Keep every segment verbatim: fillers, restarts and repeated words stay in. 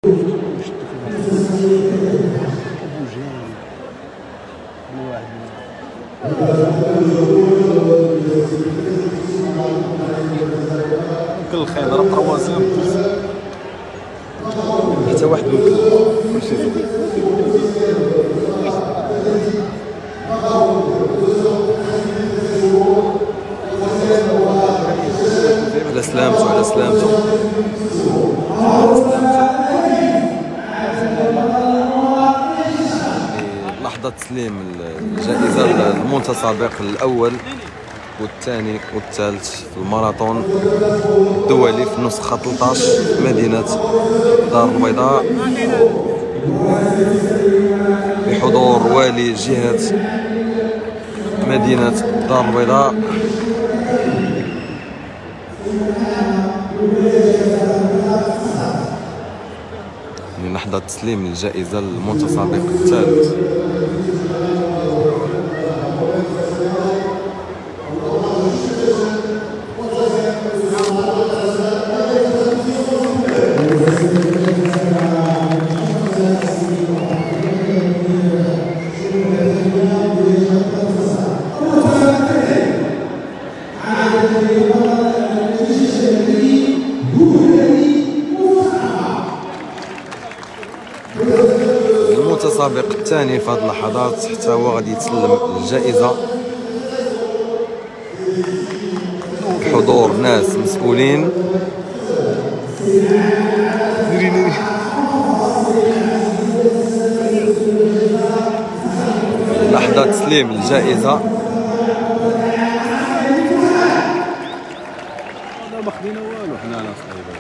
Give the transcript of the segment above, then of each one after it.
كل الخير راه تروازيام حتى واحد ممكن كلشي زوين. على سلامتو على سلامتو على سلامتو. لحظة تسليم الجائزة للمتسابق الأول والثاني والثالث في الماراثون الدولي في النسخة ثلاثة عشر مدينة دار البيضاء بحضور والي جهة مدينة دار البيضاء. لحظة تسليم الجائزة للمتسابق الثالث. المتسابق الثاني في هذه اللحظات حتى هو غادي يتسلم الجائزة بحضور ناس مسؤولين. لحظة تسليم الجائزة. ما خدينا والو حنا على صعيبة.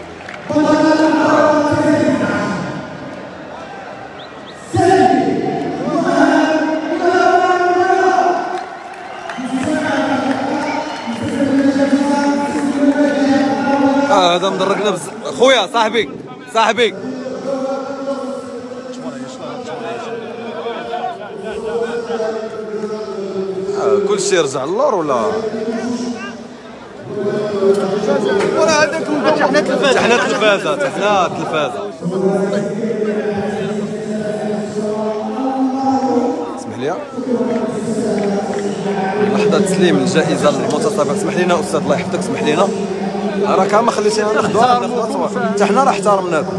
اه هذا مدركنا بز... خويا صاحبي صاحبي آه كلشي يرجع للور ولا ولا هذاك حنا تلفازه حنا تلفازه حنا تلفازه. اسمح لي لحظة تسليم الجائزة للمتسابق. اسمح لينا استاذ الله يحفظك اسمح لينا راك ما خليتينا ناخذوها ناخذوها صور حتى حنا راه احترمناكم.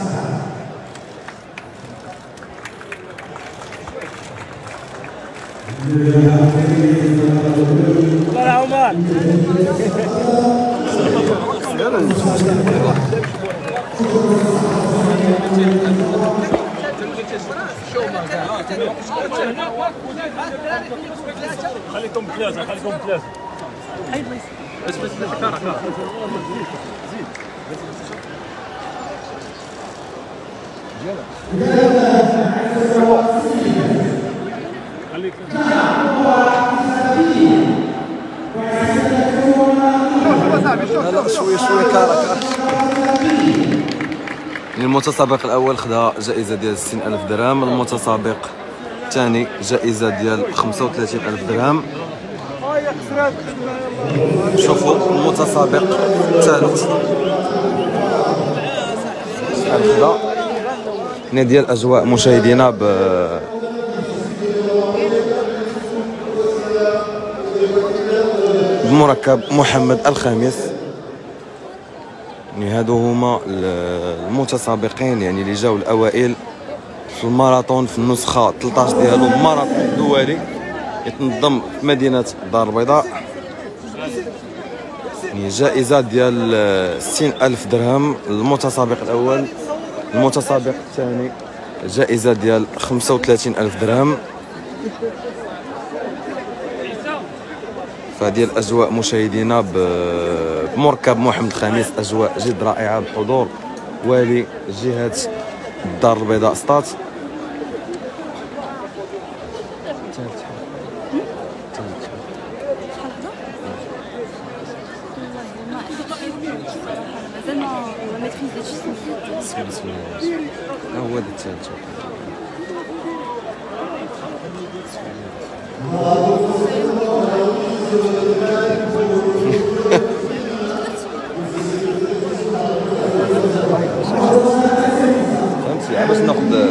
الله يا عمر خليكم بثلاثة خليكم بثلاثة بس بس بس كارا كارا زيد خليك لا لا شوي شوي كارا كارا. المتسابق الأول خدا جائزة ديال ستين ألف درهم. المتسابق الثاني جائزة ديال خمسة وثلاثين ألف درهم. شوفوا المتسابق الثالث شحال خدا. هنا ديال أجواء مشاهدينا ب بمركب محمد الخامس. يعني هادو هما المتسابقين يعني اللي جاوا الأوائل في الماراثون في النسخة ثلاثة عشر ديالو ماراثون دولي يتنظم في مدينة دار البيضاء. يعني جائزة ديال ستين ألف درهم للمتسابق الأول. المتسابق الثاني جائزة ديال خمسة وثلاثين ألف درهم. فهذه الأجواء مشاهدينا بمركب محمد الخامس، أجواء جد رائعة بحضور والي جهة دار البيضاء سطات. هو هذا الثالث. باش ناخذ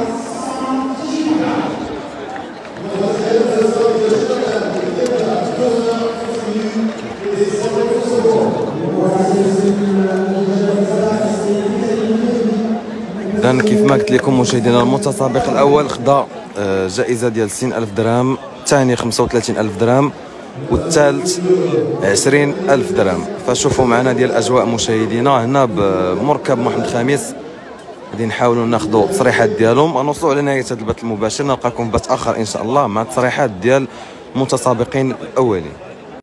إذن كيف ما قلت لكم مشاهدينا، المتسابق الاول خدا جائزه ديال ستين ألف درهم، الثاني خمسة وثلاثين ألف درهم، والثالث عشرين ألف درهم. فشوفوا معنا ديال الاجواء مشاهدينا هنا بمركب محمد الخامس، غادي نحاولوا ناخذوا التصريحات ديالهم. غنوصلوا على نهايه هذا البث المباشر، نلقاكم في بث اخر ان شاء الله مع التصريحات ديال المتسابقين الاولين.